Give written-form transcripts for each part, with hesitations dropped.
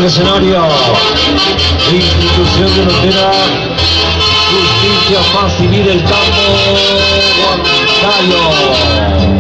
escenario, institución de Notera, Justicia, Paz Civil del Campo, Huancayo.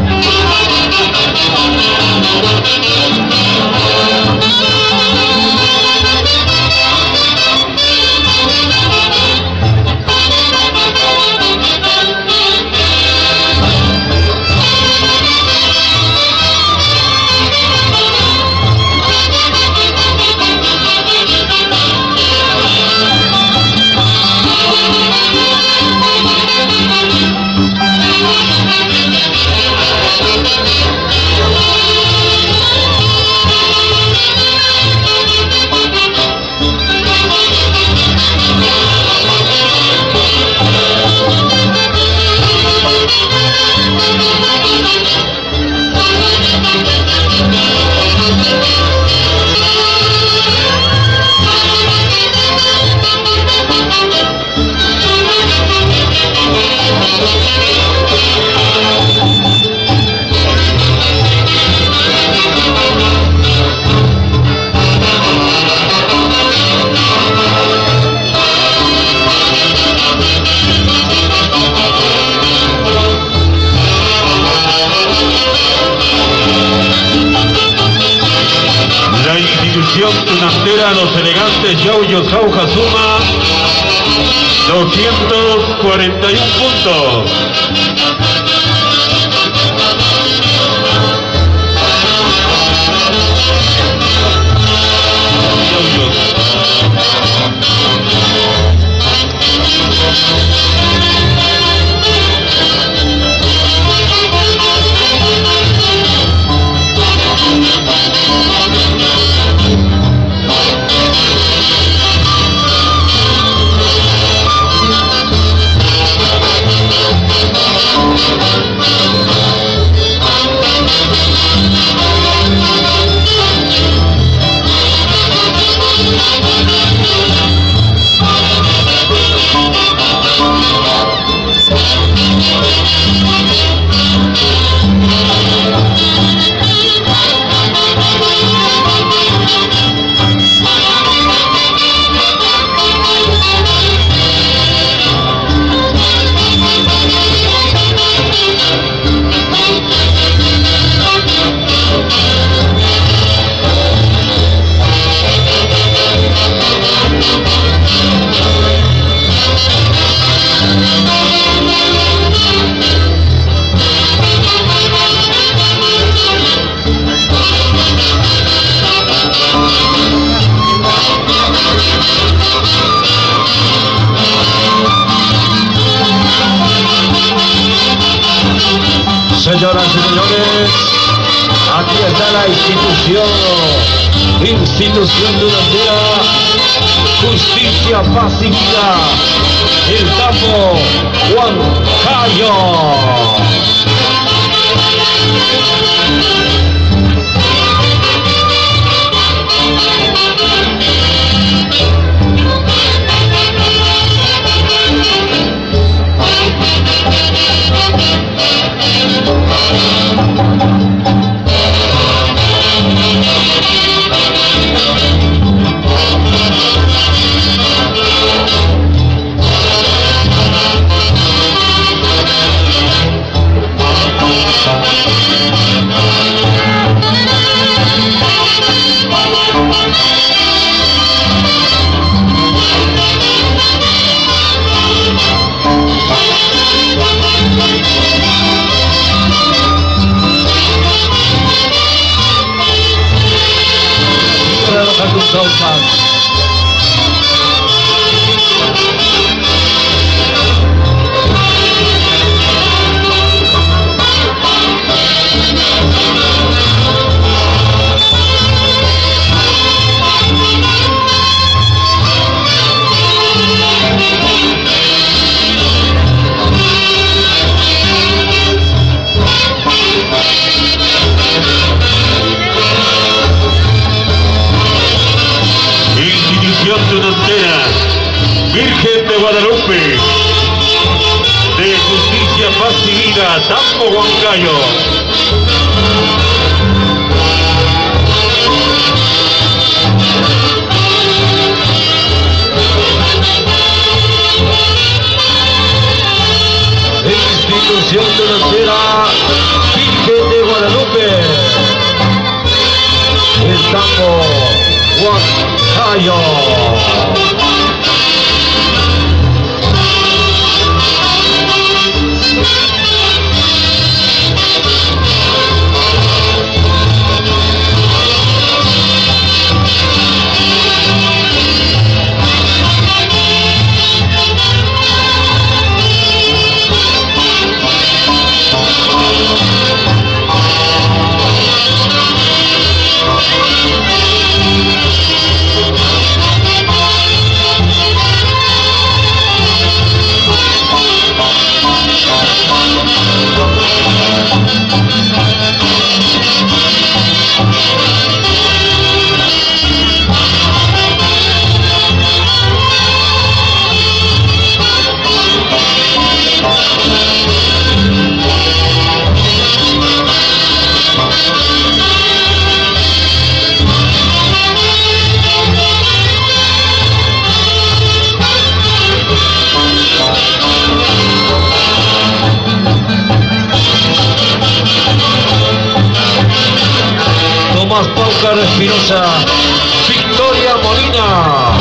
Tunantera, los elegantes Yaoyo Sauja suma 241 puntos. Señoras y señores, aquí está la institución de Notera, Justicia, Paz y Vida, el campo Huancayo. Virgen de Guadalupe, de Justicia, Paz y Vida, Tambo, Huancayo. Huancayo. Paucar Espinosa, Victoria Molina.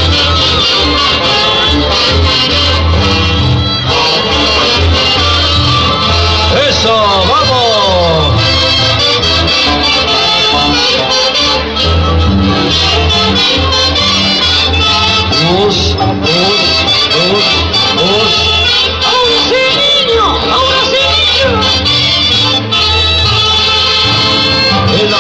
¡Eso! ¡Vamos! ¡Us! ¡Ahora sí, niño! ¡Ahora sí, niño! En la...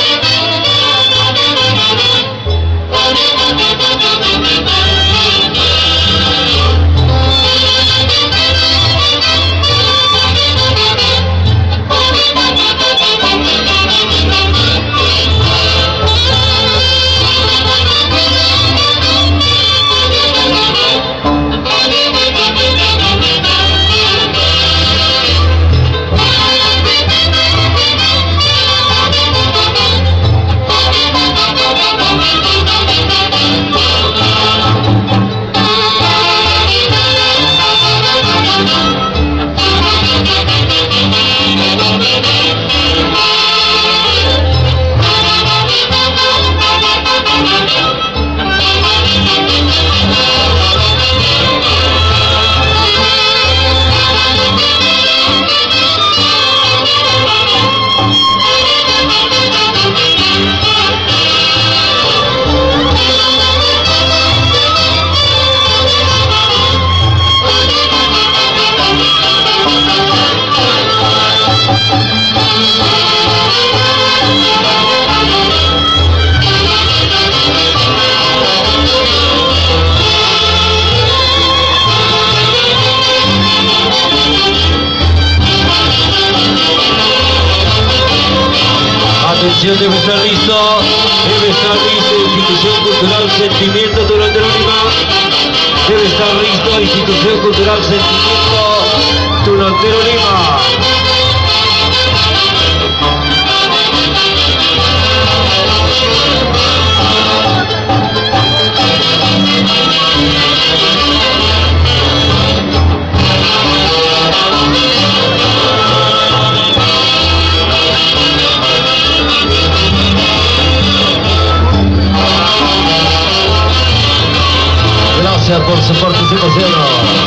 Atención, debe estar listo, Institución Cultural Sentimiento durante la última. Debe estar listo, Institución Cultural Sentimiento durante la última. Gracias por su participación.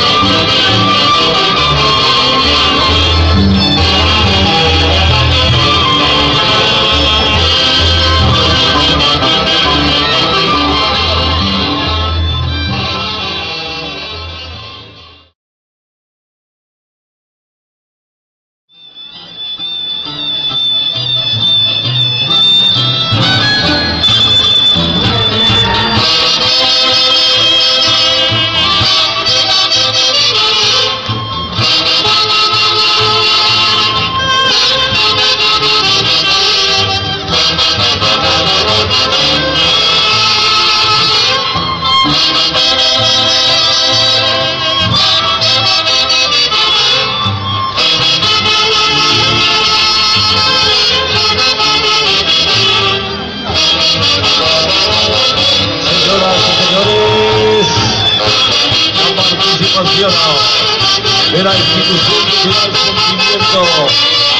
De la Institución Cultural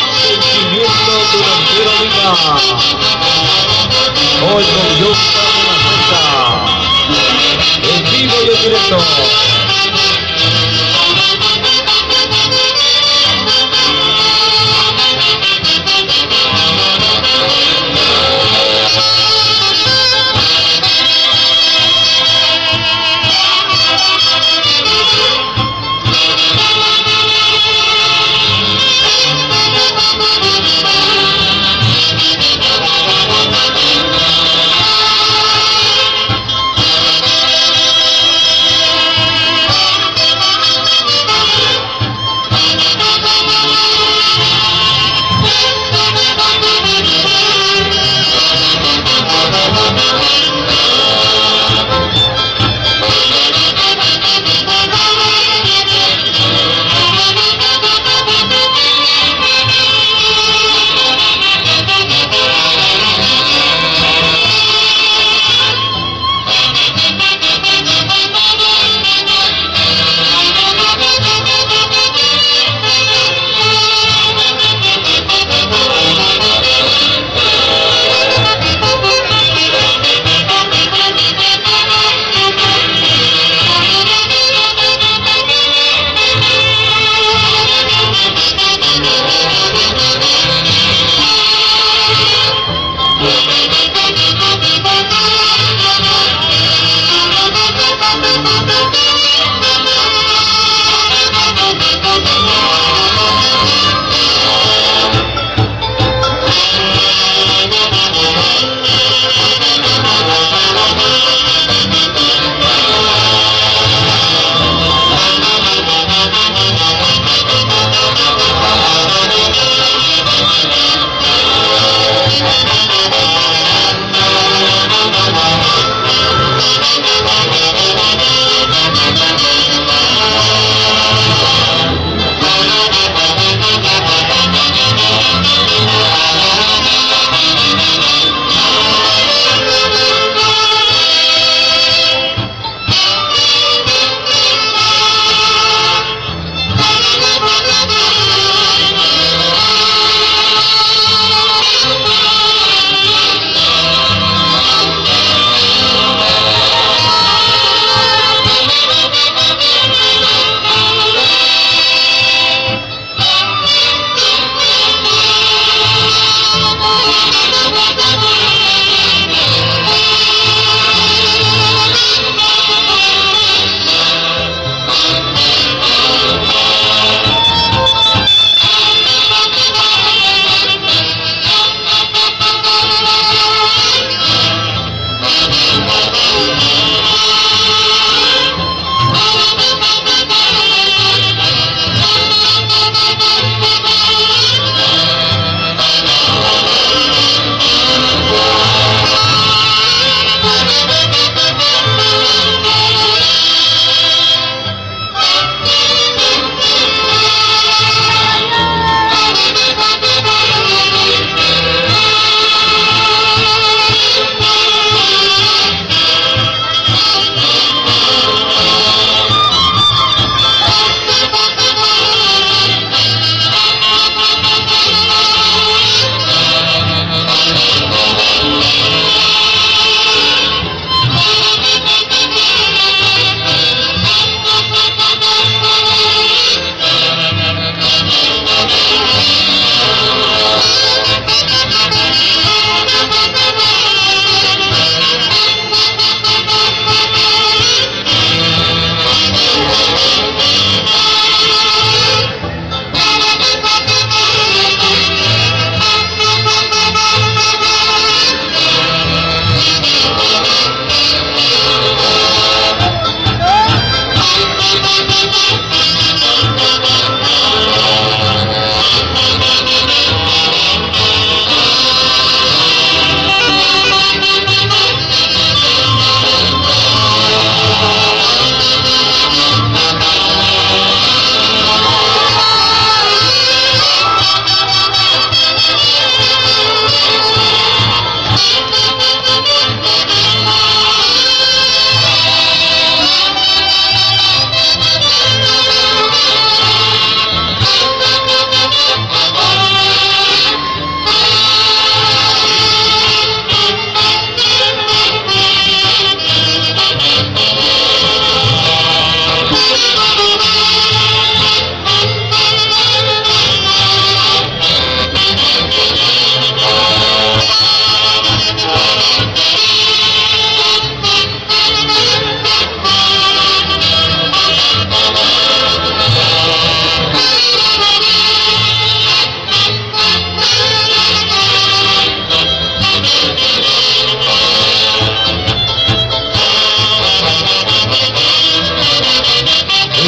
Sentimiento durante la vida. Hoy con Dios.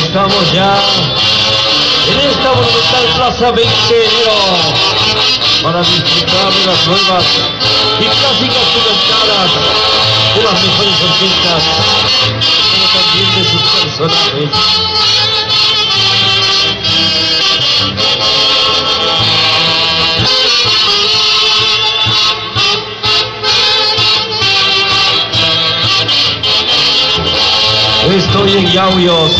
estamos ya en esta monumental Plaza 20 de enero para disfrutar de las nuevas y clásicas cantadas de las mejores orquestas, pero también de sus personajes. Estoy en Yauyos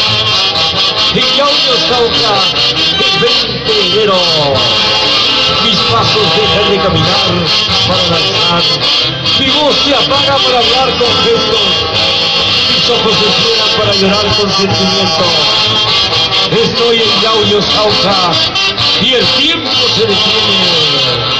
Cauca, el 20 de enero. Mis pasos dejan de caminar para danzar, mi voz se apaga para hablar con gestos, mis ojos se cierran para llorar con sentimiento. Estoy en Yauyos Cauca y el tiempo se detiene.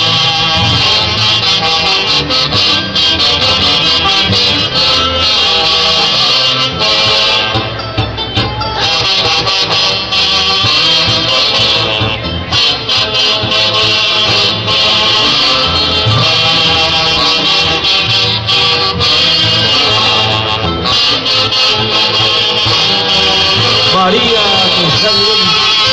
María de San Luis.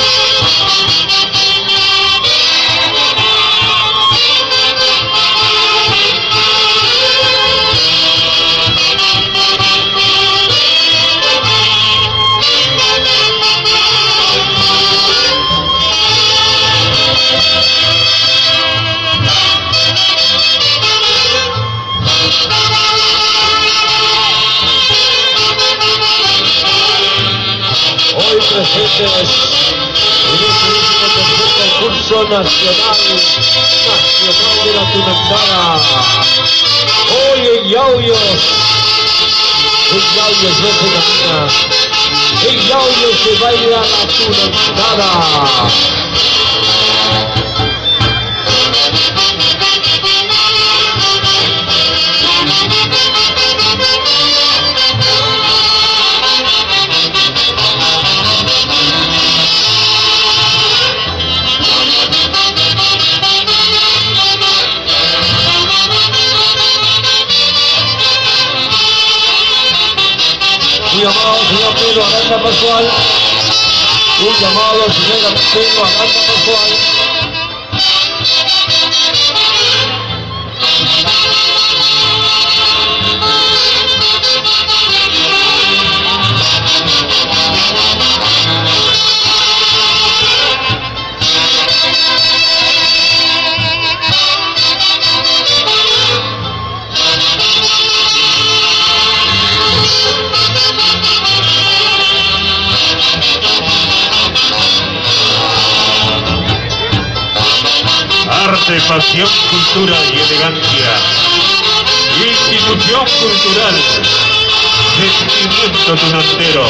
Presentes en este último tercer concurso nacional de la Tunantara. Hoy en Yauyos no se camina, en Yauyos se baila la Tunantara. Un llamado al señor Pedro Aranda Pascual. Un llamado al señor Pedro Aranda Pascual. Arte, pasión, cultura y elegancia. Institución cultural. Sentimiento tunantero.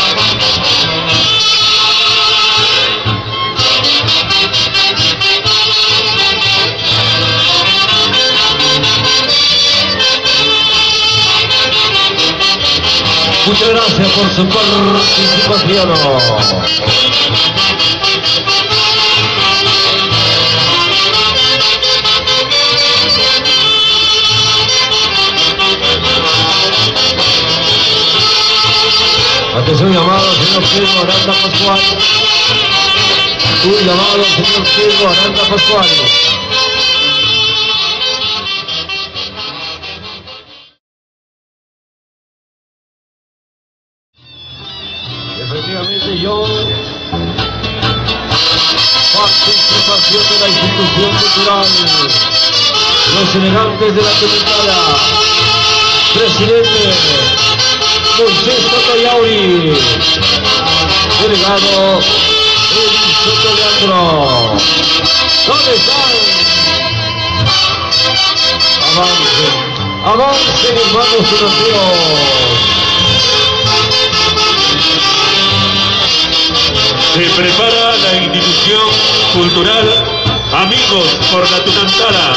Muchas gracias por su participación. Atención, llamado señor Pedro Aranda Pascual. Un llamado señor Pedro Aranda Pascual. Efectivamente, yo, participación de la institución cultural, los elegantes de la Tunantara, presidente Moisés Totoyauri, delegado Edith Soto Leandro. ¿Dónde están? Avancen, avancen, hermanos tunanteros. Se prepara la institución cultural Amigos por la Tunantara.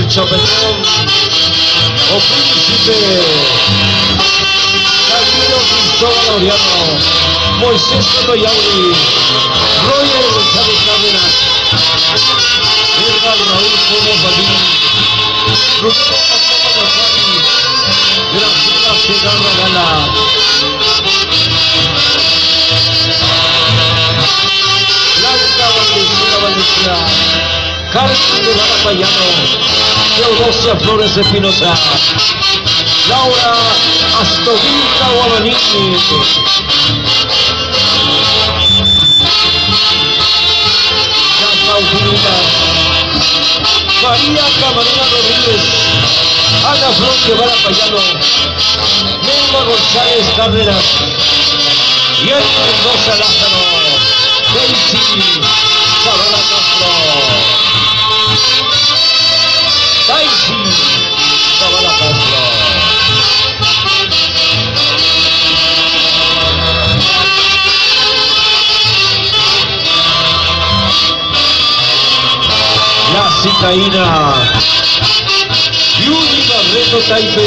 Chopetón, o Príncipe, Camilo Cristóbal Laureano, Moisés Sotoyauri, Roger González Cárdenas, Edgar Raúl Pérez Balín, Rubén Pacopa González, Graciela Segarra Gala, Blanca Valdecina, Carmen de Vara Payano, Teodosia Flores Espinosa, Laura Astovita Guamanini, Paulina, María Camarena Rodríguez, Ana Flor de Vara Payano, Nelma González Cárdenas, Ian Mendoza Lázaro, Daisy Zavala Castro, Daisy Zavala Castro. La Cicaína, Yuri Barreto Taipe,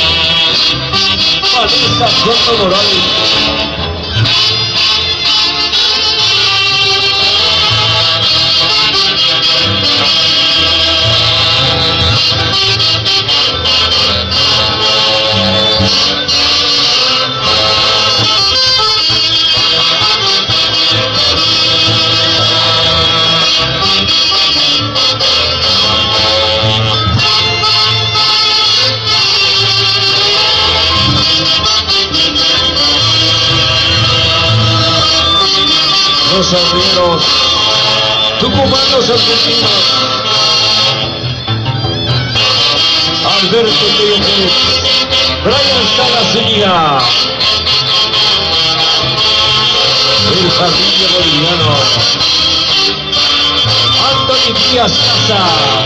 Vanessa Soto Morales, los arrieros, tucumanos argentinos, Alberto Pérez, Brian Salaceña, el Jardín Boliviano, Anthony Díaz Casa,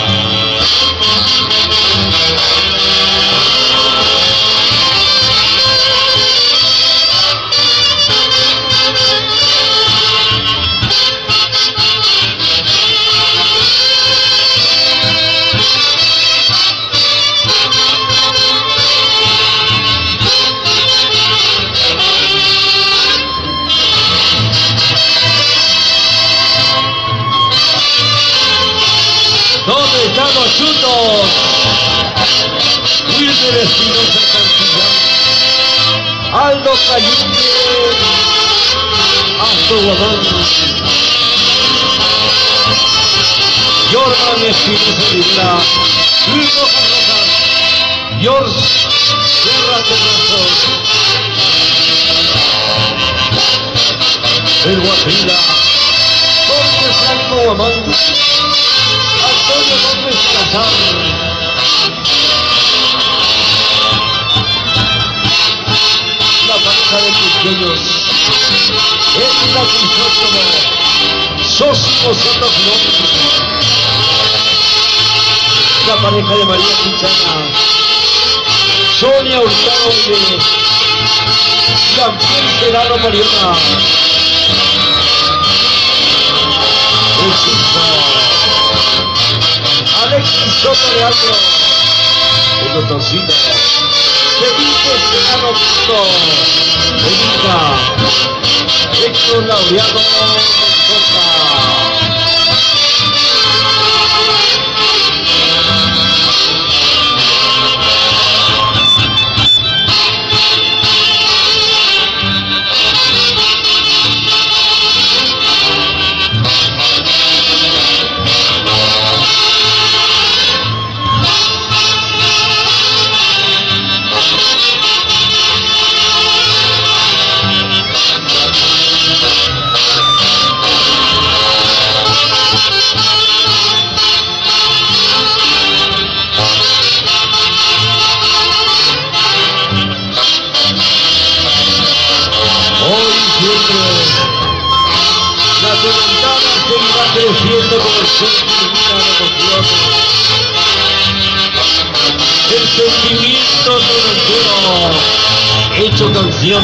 ¿dónde estamos juntos? Wilmer Espinosa Cantillán, Aldo Cayuque, Astro Guadán, Jordan Espinosa Rivera, Luis Rojas Rojas, George Serra Terrazo, El Guatrila, Jorge Franco Guamán, Antonio López Salazar, la pareja de Cusqueños, Erika Crisóstomo, Sósimo Soto Flor, la pareja de María Quintana, Sonia Hurtado Uribe, Jean-Pierre Terano Mariona, el Cinco, Alexis Soto de Alto, el Doctorcito, Felipe Serrano Pinto, Benita, Héctor Laureano Mendoza. La ventana seguirá creciendo como el sentimiento de emoción. El sentimiento noventero hecho canción.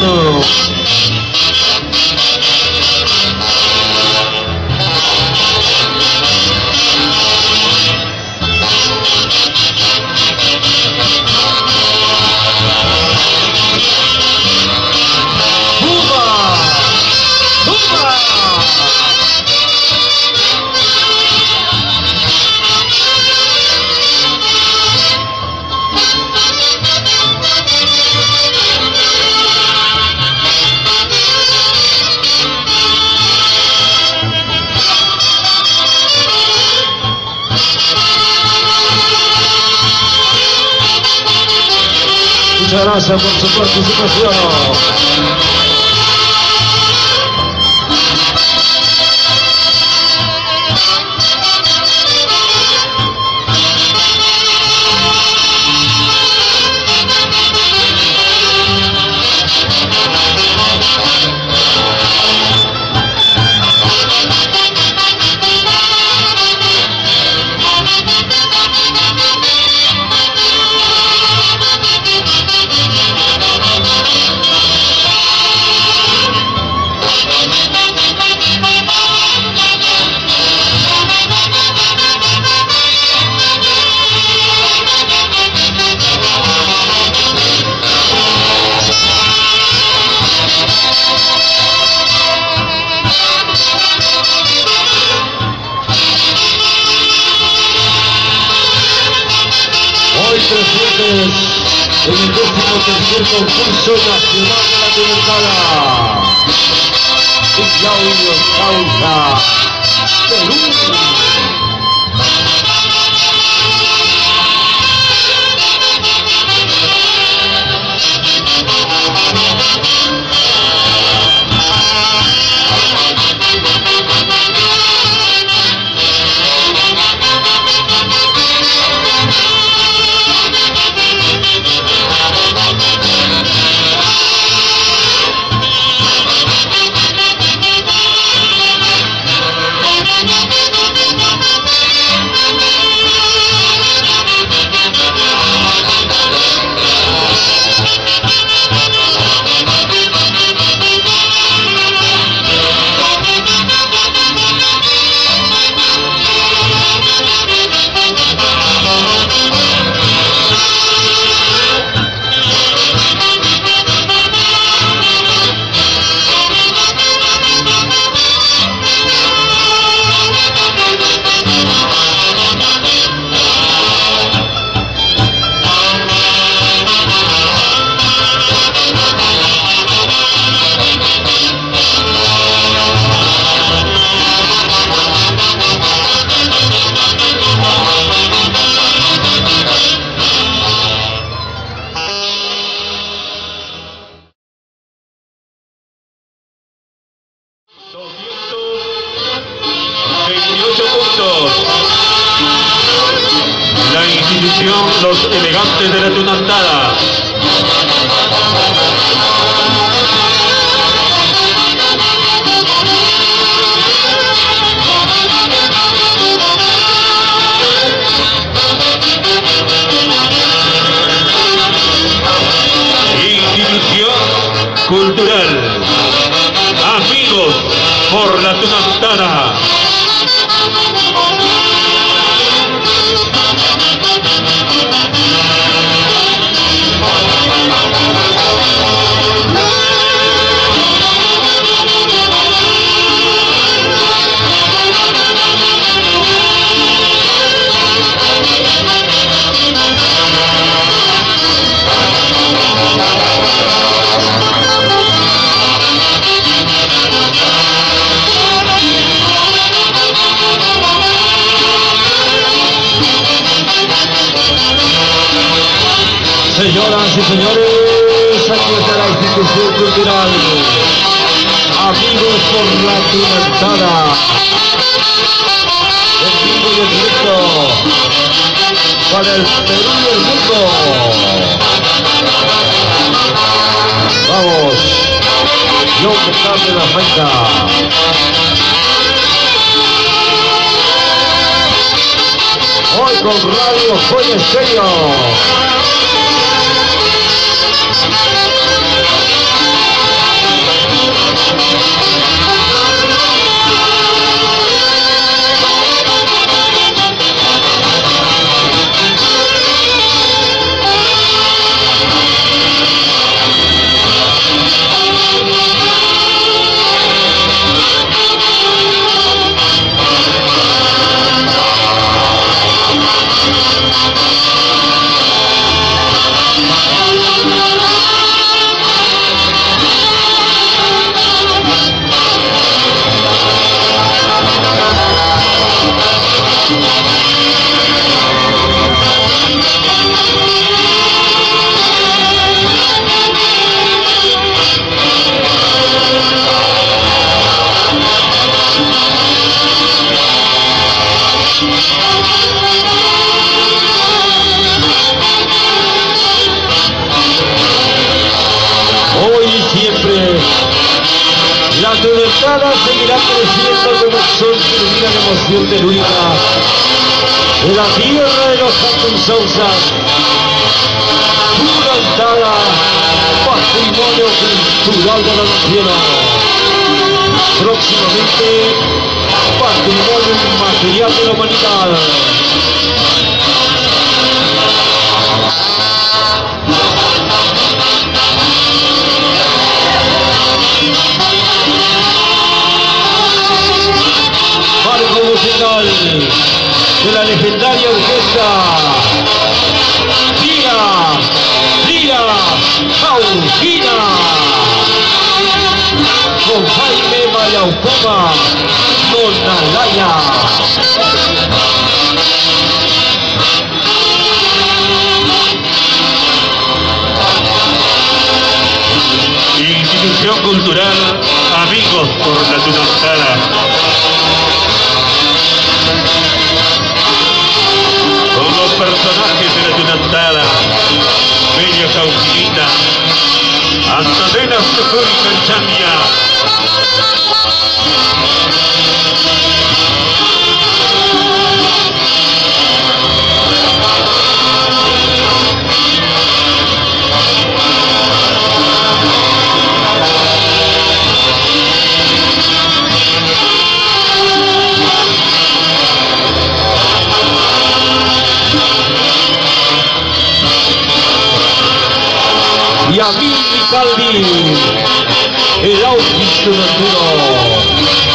Muchas gracias por su participación. Presentes en el 13º concurso nacional de la Tunantada. Y Claudio Causa, Perú. La institución Los Elegantes de la Tunantada. Institución Cultural Amigos por la Tunantada. Señoras y señores, aquí está la institución cultural Amigos por la Tunantada. El vivo y el directo para el Perú y el mundo. Vamos, yo que tarde la fecha. Hoy con Radio Joya Estéreo. agrupación telúrica de la tierra de los Santos pura altada, patrimonio cultural de la nación. Próximamente, patrimonio inmaterial de la humanidad. Marco musical de la legendaria orquesta Lira Cauquina, con Jaime Mayaucoma Monalaya. Institución Cultural Amigos por la Tunantala. Con los personajes de la Tunantala, Bella Cauquinita, Antonella Socorro y Canchambia. Y a mí, Caldi, el auspicio natural.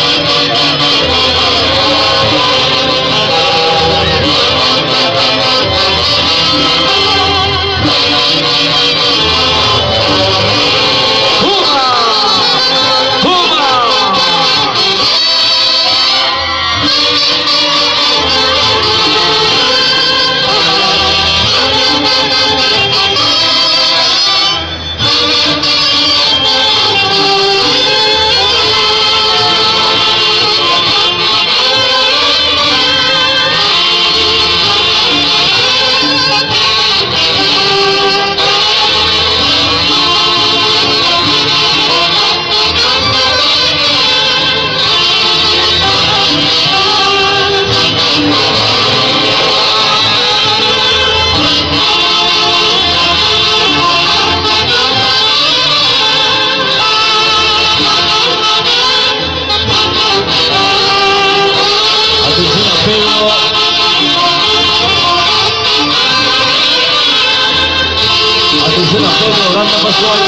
Atención a Pedro, Granda Pascual.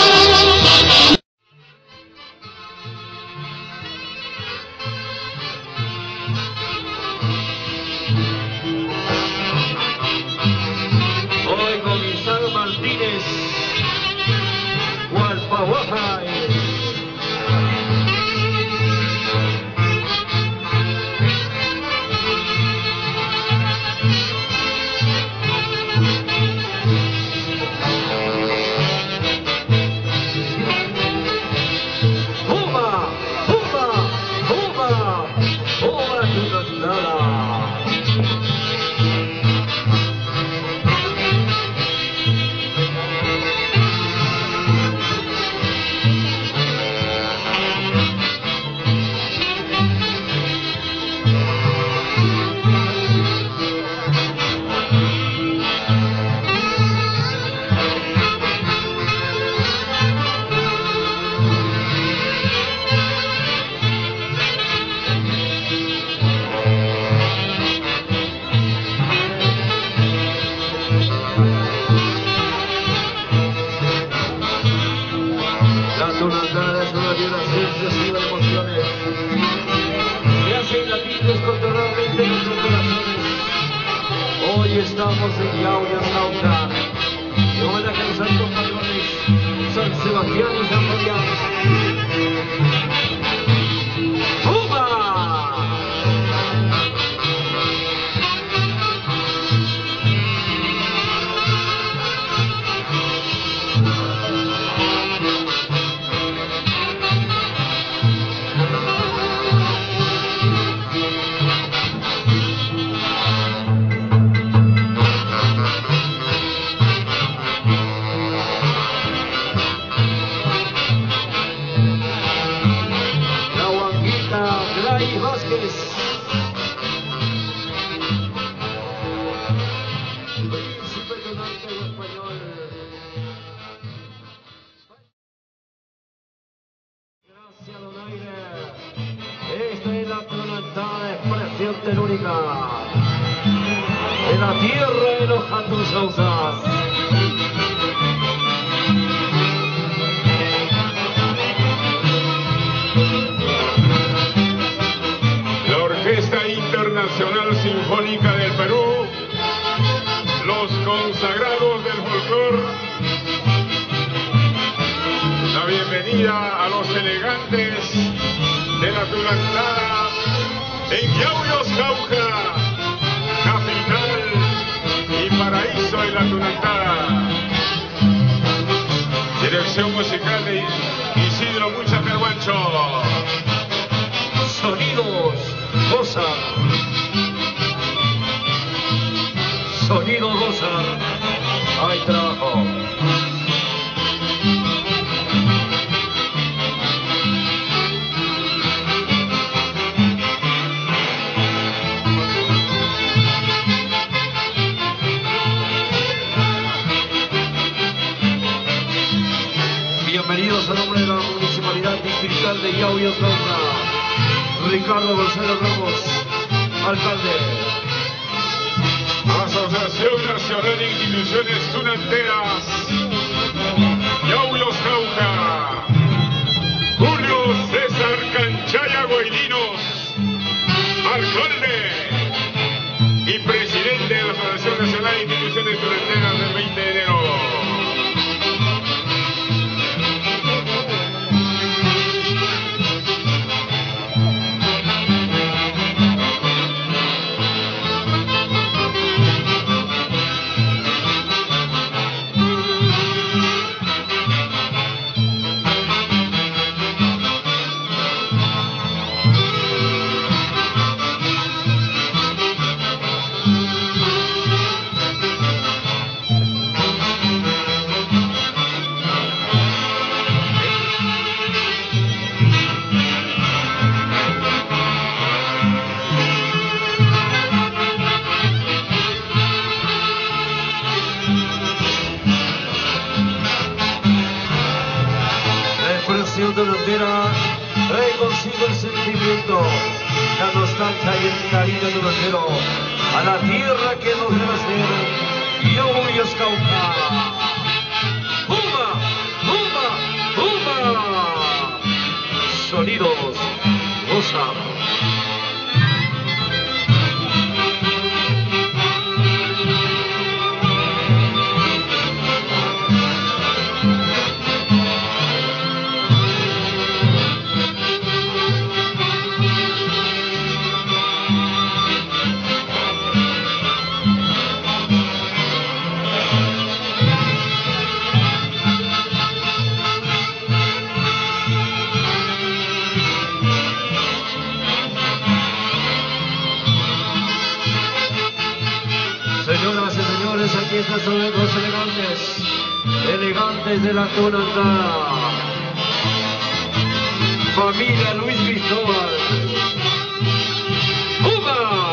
Hoy con Isaac Martínez, Hualpahuaja. Tunantala es una vibración excesiva de emociones que hacen latir descontroladamente nuestros corazones. Hoy estamos en Yauya Sauta, de homenaje a los santos patrones San Sebastián y San Fabián. príncipe tonante español. Gracias, donaire. Esta es la tonantada expresión telúrica de la tierra de los Jatunsausas. Orquesta Internacional Sinfónica del Perú, los consagrados del folclor, la bienvenida a los elegantes de la tunantada en Yauyos, Cauca, capital y paraíso de la tunantada. Dirección musical de Isidro Mucha Perguancho. Sonidos Gozar. Sonido Gozar. Hay trabajo. Bienvenidos a nombre de la Municipalidad Distrital de Yauyos, Cauca. Ricardo Gonzalo Ramos, alcalde. Asociación Nacional de Instituciones Tunanteras, Yauyos, Cauca. Julio César Canchaya Guailinos, alcalde y presidente de la Asociación Nacional de Instituciones Tunanteras del 20 de enero. Tunantera trae consigo el sentimiento, la nostalgia y el cariño tunantero a la tierra que nos debe ser Yauyos, Cauca. ¡Puma! ¡Puma! ¡Puma! Sonidos Gozar. Señoras y señores, aquí están los elegantes de la tunantada. Familia Luis Cristóbal. ¡Puma!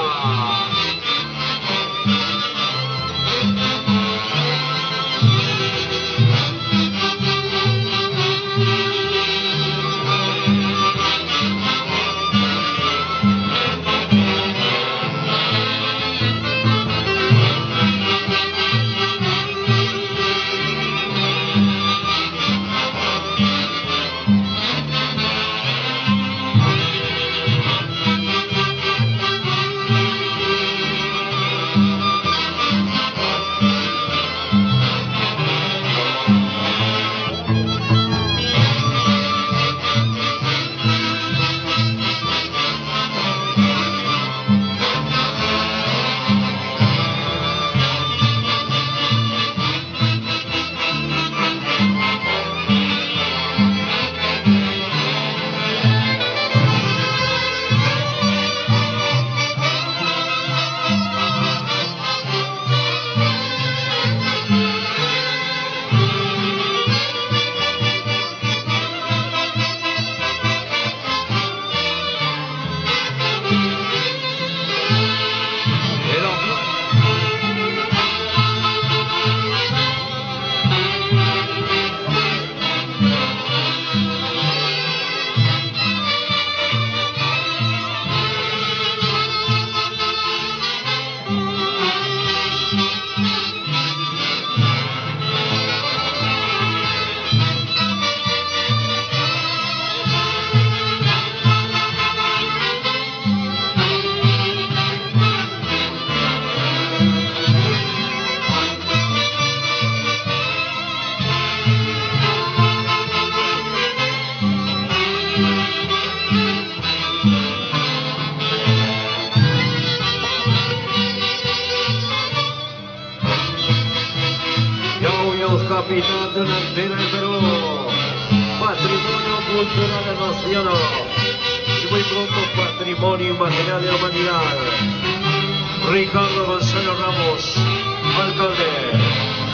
capitán de la antena del Perú, patrimonio cultural nacional y muy pronto patrimonio inmaterial de la humanidad. Ricardo Gonzalo Ramos, alcalde.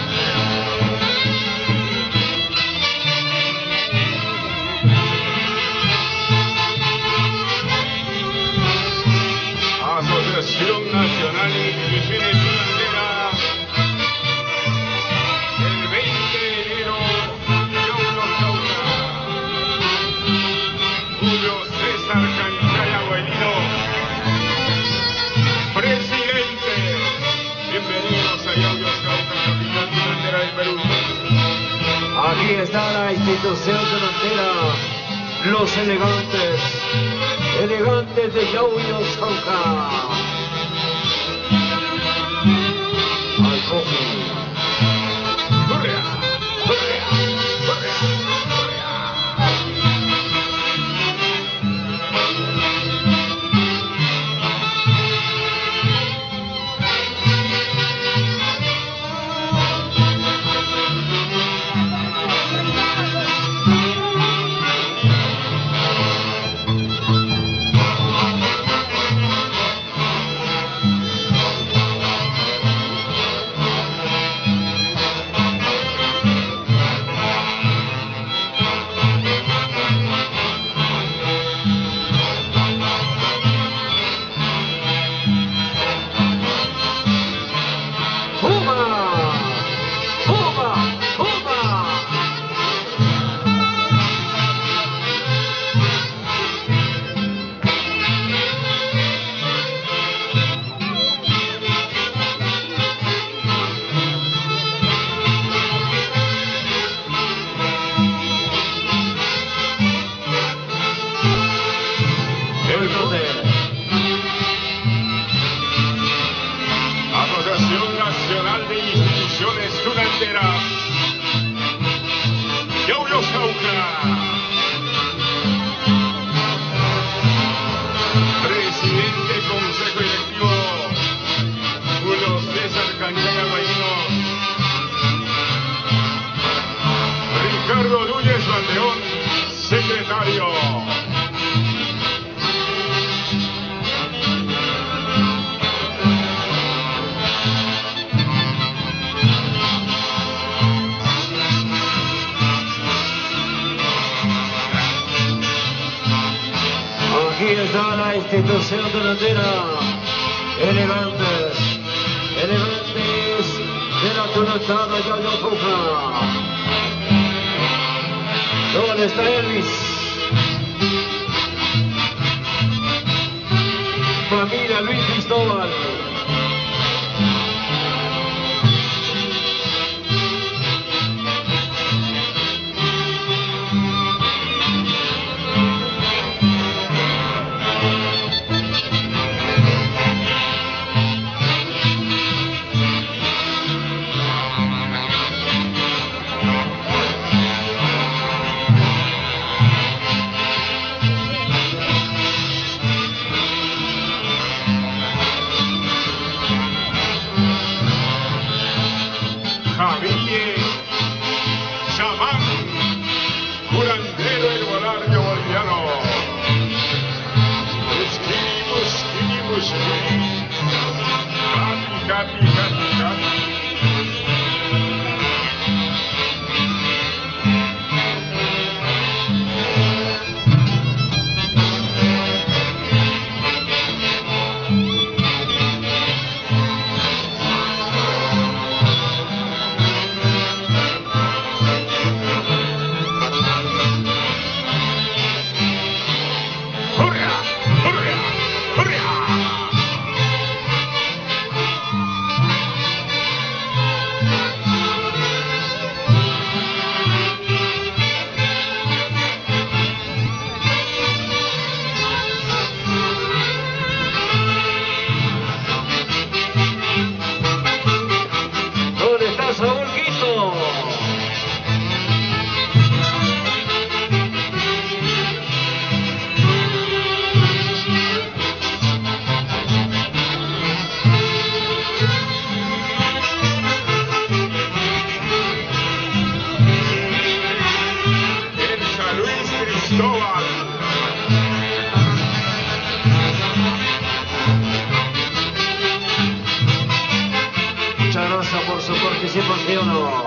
Asociación Nacional de Instituciones Financieras, el 20 de enero, Yauno Cauca, Julio César Cancaya Abuelino, presidente. Bienvenidos a Yauno Cauca, capital financiera del Perú. Aquí está la institución delantera, los elegantes de Yauyos Cauca. Al coffee. ¡Correa! ¡Correa! ¡Correa! Asociación Nacional de Instituciones Financieras, Yauno Cauca, presidente Consejo Directivo, Julio César Cancaya Abuelino, Ricardo Núñez Valdeón, secretario. Aquí está la institución delantera, elegantes de la Tunantada Yauyos Cauca. ¿Dónde está Elvis? Familia Luis Cristóbal. participación.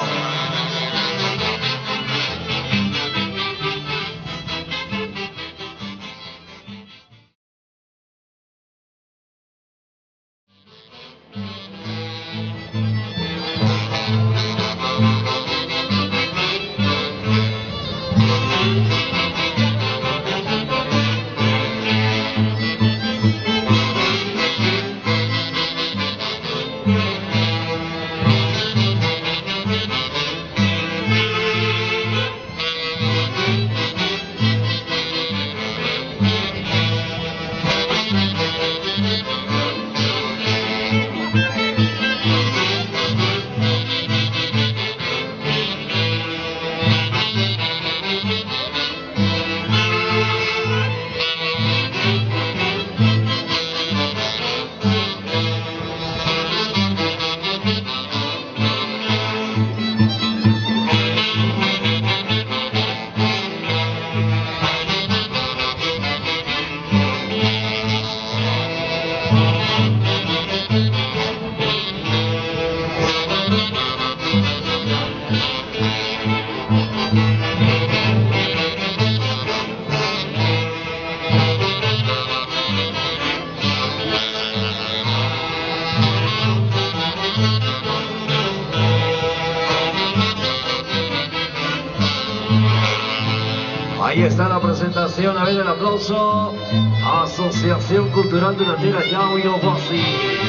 Ahí está la presentación, a ver el aplauso. Asociación Cultural Durandera Yauyos Huasi.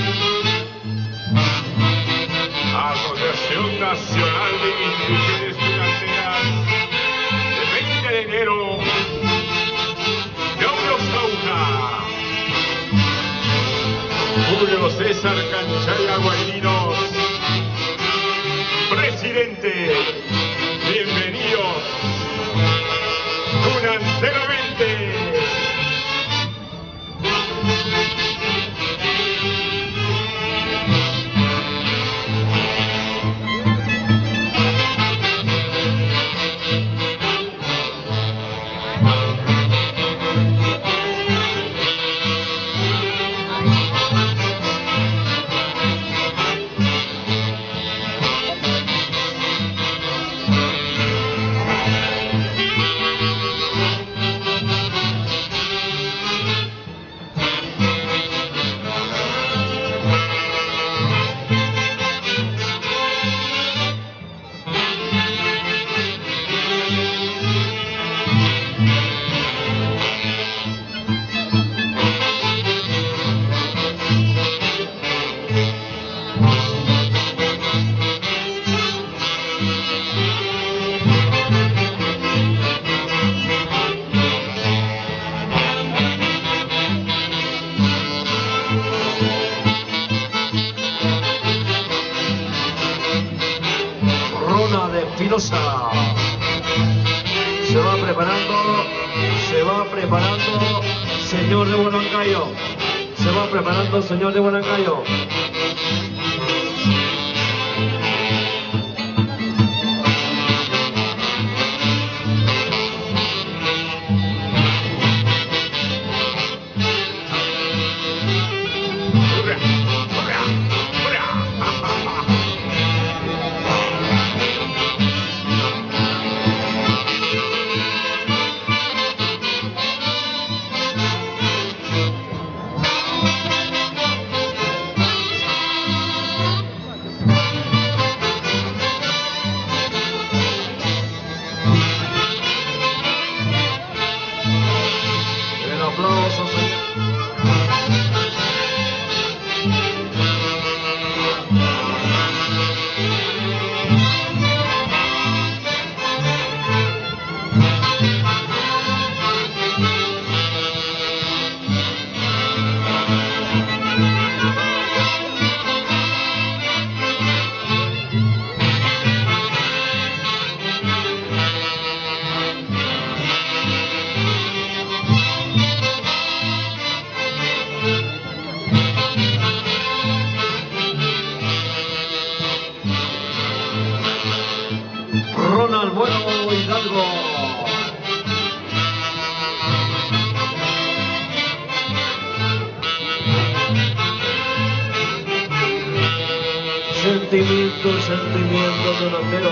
Asociación Nacional de Instituciones Duranderas, de 20 de enero, Yauyos Cauca. Julio César Canchaya Guairinos, presidente. Bienvenidos duranderamente. Filosa. Se va preparando, señor de Huancayo. Se va preparando, señor de Huancayo. sentimiento delantero.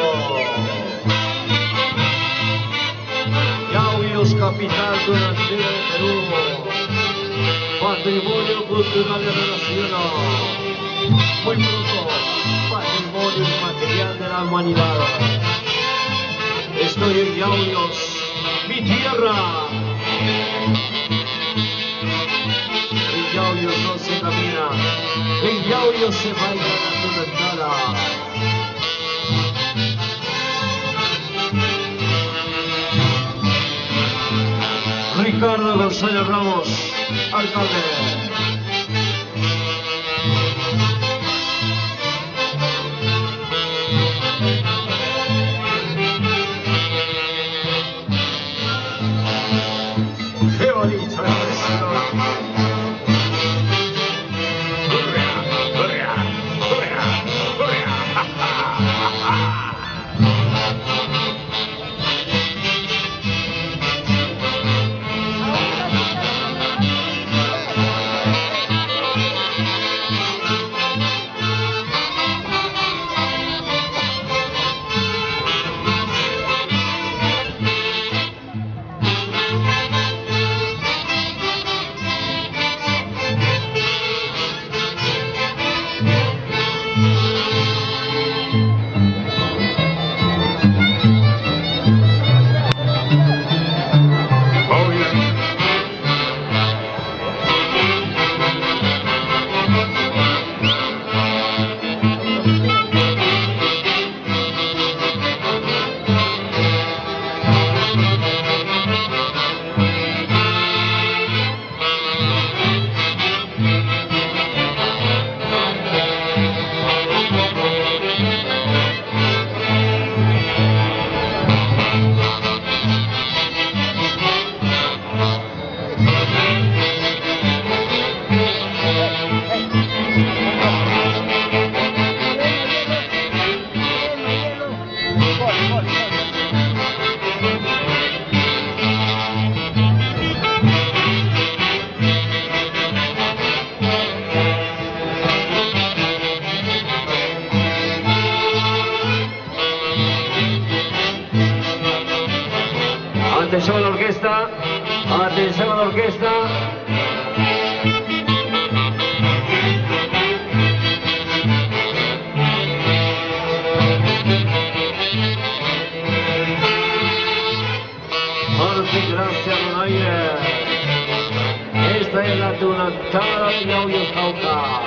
Yauyos, capital delantera de Perú. Patrimonio cultural de la nación. Muy pronto, patrimonio inmaterial de la humanidad. Estoy en Yauyos, mi tierra. En Yauyos no se camina, en Yauyos se baila la tunantala. Ricardo González Ramos, alcalde. ¡Qué bonito es esto! Atención a la orquesta, atención a la orquesta. Arte, gracias, Donaire. Esta es la tunantala de Yauyos, Cauca.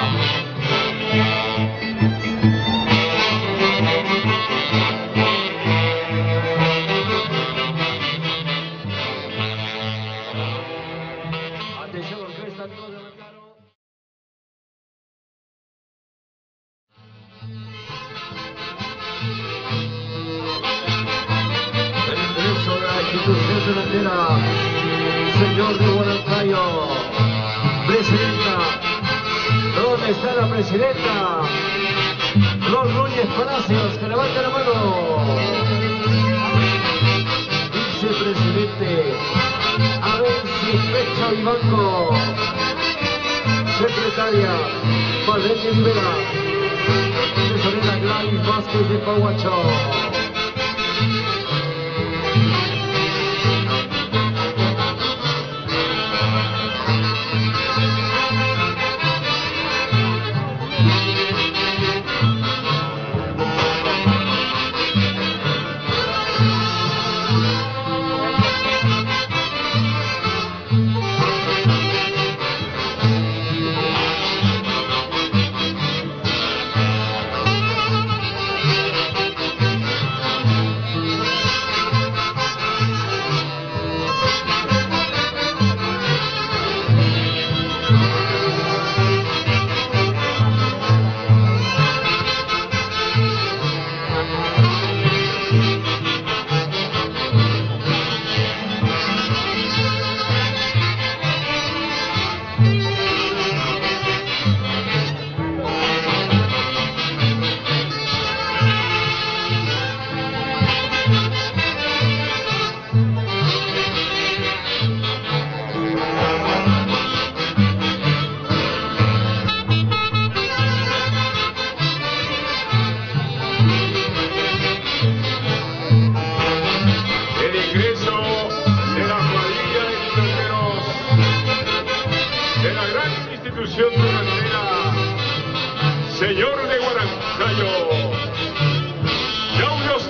Atención, orquesta, todo de claro. El ingreso de la institución delantera, señor de Guadalcayo, presidenta. ¿Dónde está la presidenta? Ron Núñez Palacios, que levante la mano. Vicepresidente, a ver si fecha y banco. Secretaria, Valeria Rivera. Tesorera Gladys Vázquez de Pahuacho.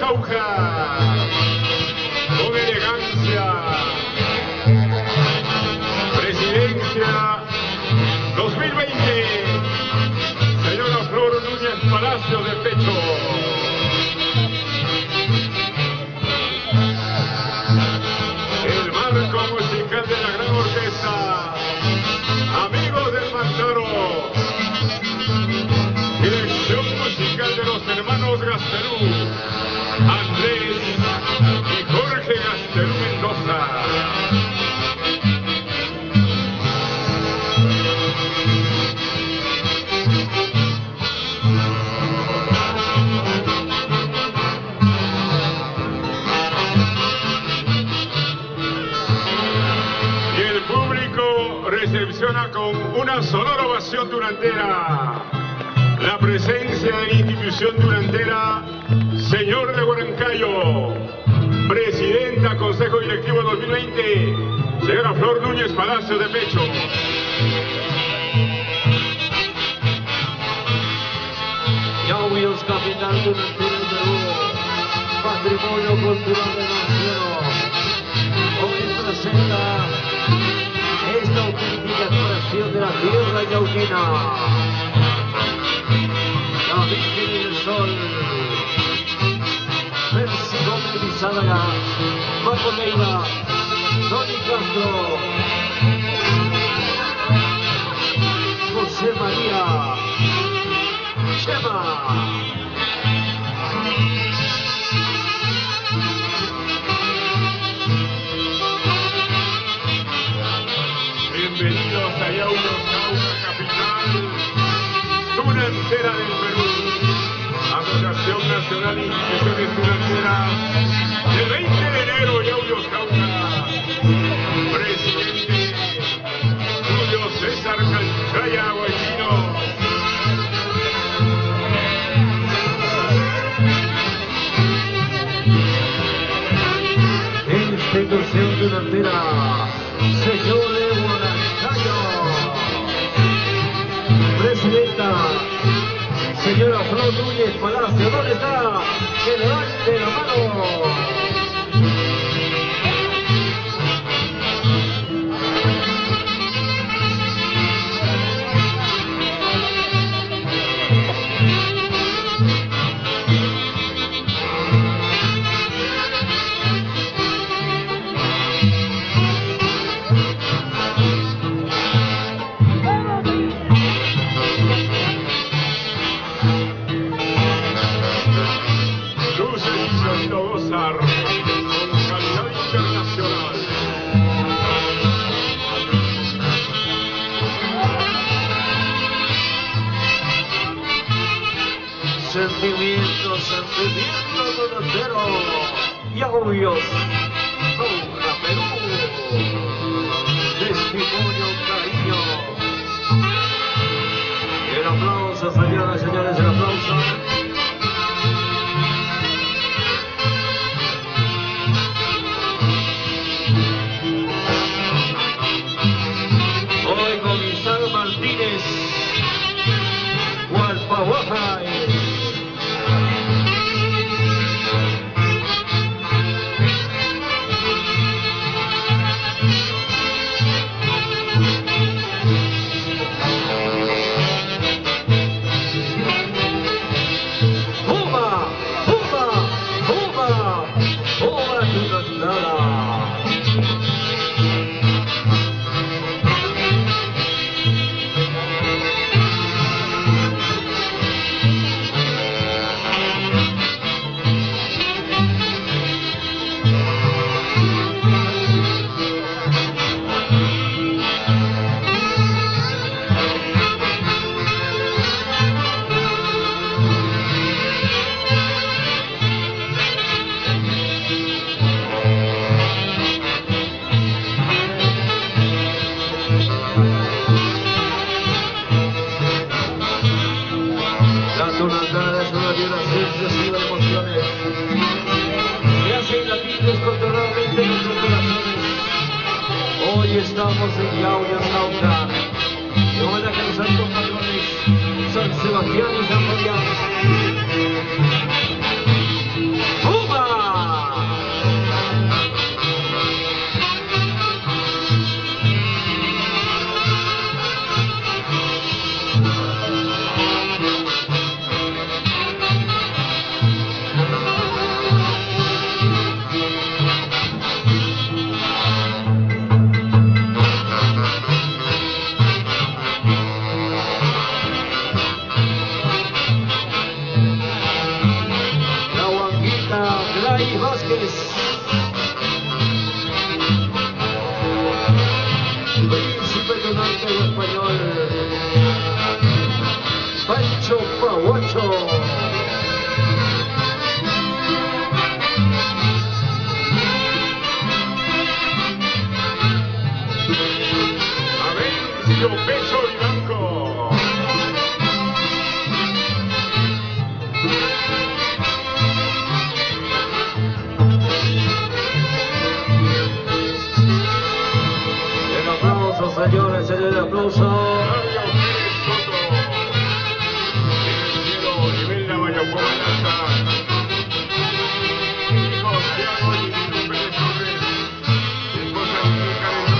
Jauja, con elegancia. Presidencia 2020, señora Flor Núñez Palacio de Pecho. El marco musical de la gran orquesta, amigos del Mantaro. Dirección musical de los hermanos Gastelú, Andrés y Jorge Gastelú Mendoza. Y el público recepciona con una sonora ovación durantera la presencia de la institución durantera, señor de Huancayo, presidenta Consejo Directivo 2020, señora Flor Núñez Palacio de Pecho. Yauyos, capital durantera del Perú, patrimonio cultural de nación. Hoy presenta esta auténtica expresión de la tierra yauquina. La Virgen del Sol, Mercy Gómez Lizáraga, Marco Leiva, Tony Castro, José María, Chema. Bienvenidos a Yauyos, Jauja, capital durantera del Perú. Asociación Nacional de Instituciones Duranteras, el 20 de enero, Yauyos, Jauja. Presidente Julio César Canchaya Guayino. Institución durantera, señor de Huancayo. Presidenta, señora Flor Núñez Palacio, ¿dónde está? Que levante la mano. Sentimiento durantero, Yauyos, Jauja, Perú, testimonio, cariño. El aplauso, señoras y señores, el aplauso. Hoy con Isaac Martínez, Hualpahuaja. Estamos en Yauyos, Jauja. Y van a causar con patrones San Sebastián y San Fabián. Luis Vázquez, príncipe de un arte español, Pancho Pahuacho. Pecho y Blanco. El aplauso, señores, el aplauso. Mario Pérez Soto. En el cielo, nivel la Mayapó Balanza. Hijo Santiago y Nino Pérez Torres. Esposa Mónica de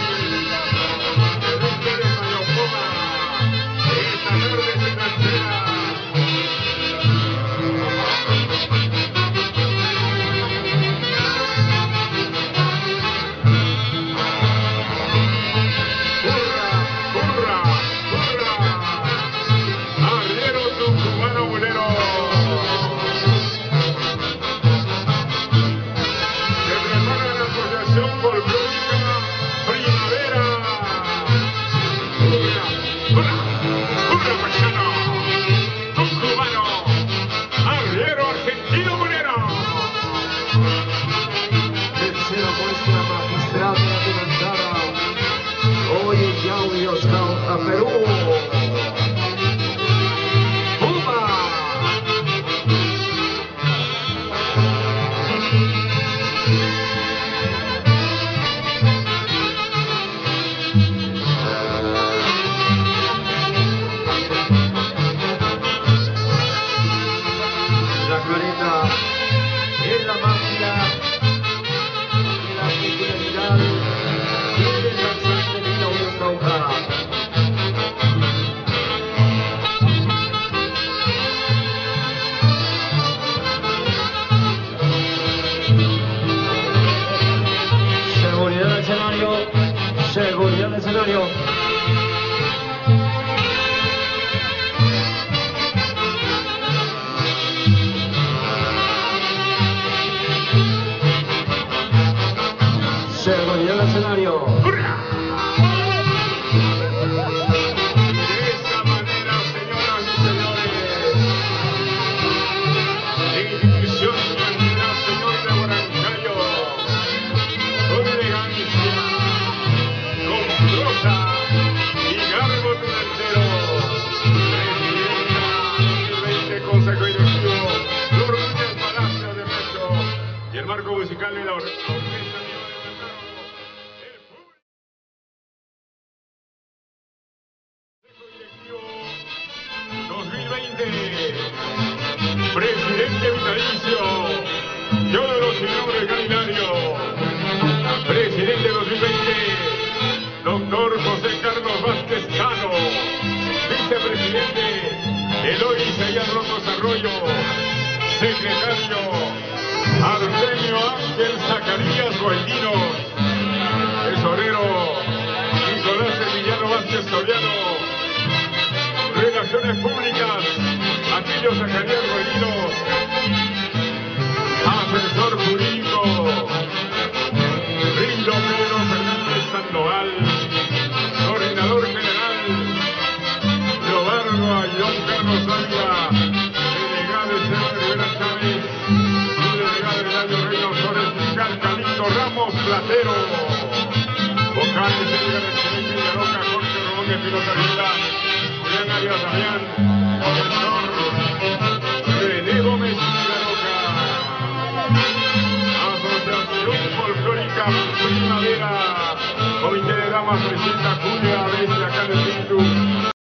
Perú. ¡Puma! La glorieta es la máquina de la popularidad y del lanzante de la Unión Cauca. Seguridad del escenario, seguridad del escenario. Seguridad del escenario. De esta manera, señoras y señores, la institución bandera, señor de Huarancayo, con elegancia, con prosa y garbo durantero, presidenta del Consejo Directivo, Lourdes del Palacio de Metro y el marco musical de la orquesta. Presidente vitalicio, Teodoro Silvestre Galinario. Presidente 2020, doctor José Carlos Vázquez Cano. Vicepresidente, Eloy Isaías Rocos Arroyo. Secretario, Artemio Ángel Zacarías Guaidino. Tesorero, Nicolás Emiliano Vázquez Soriano. Relaciones Públicas, Atilio Zacarías Guaidino. Asesor Jurídico, Rindo Pedro Fernández Sandoval. Coordinador General, Leobardo Ayón Carlos Ávila. Delegado Esteban Rivera Chávez. Subdelegado Eladio Reino Flores, fiscal Calixto Ramos Platero. Vocales Edgar Excelente Villaroca, Jorge Rodón Espinosa Rita. Julián Arias Damián, profesor René Gómez Villaroca. Asociación Folclórica Primavera, Comité de Damas, presidenta Julia Bestia, acá en el Espíritu.